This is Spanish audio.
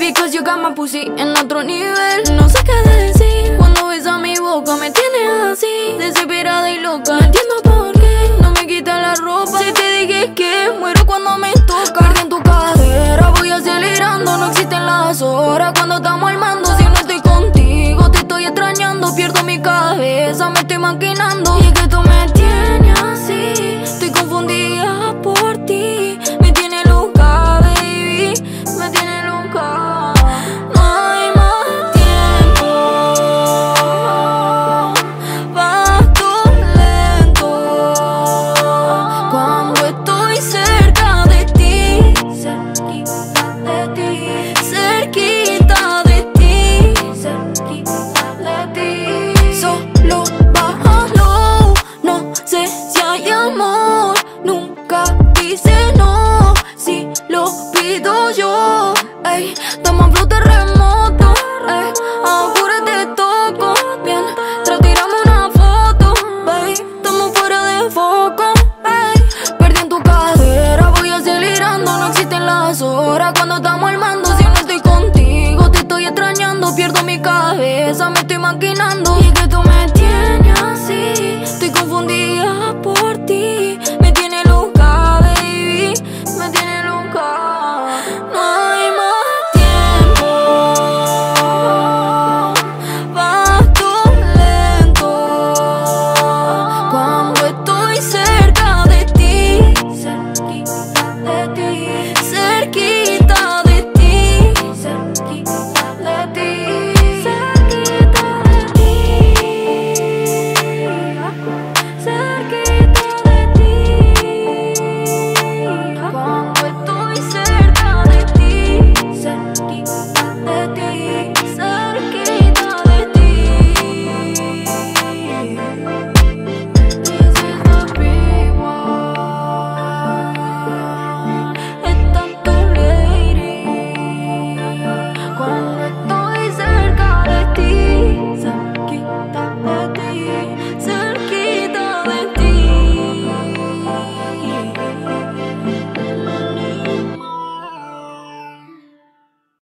Because you got my pussy en otro nivel. No sé qué decir cuando besa mi boca, me tienes así, desesperada y loca. No entiendo por qué no me quita la ropa. Si te dije que muero cuando me toca. Perdí en tu cadera, voy acelerando. No existen las horas cuando estamos al mando. Si no estoy contigo, te estoy extrañando. Pierdo mi cabeza, me estoy maquinando. Y es que tú me tienes así, estoy confundida por ti. Me tiene loca, baby, me tiene loca. No hay más tiempo, vas tú lento. Cuando estoy cerca de ti, cerquita de ti, cerquita de ti, cerquita de ti. Solo bájalo, no sé si hay amor. Nunca dice no, si lo pido yo. Ey, estamos en flow terremoto, ey, ahora te toco. Mientras tiramos una foto, ey, estamos fuera de foco, ey. Perdí en tu cadera, voy acelerando. No existen las horas cuando estamos al mando. Si no estoy contigo, te estoy extrañando. Pierdo mi cabeza, me estoy maquinando.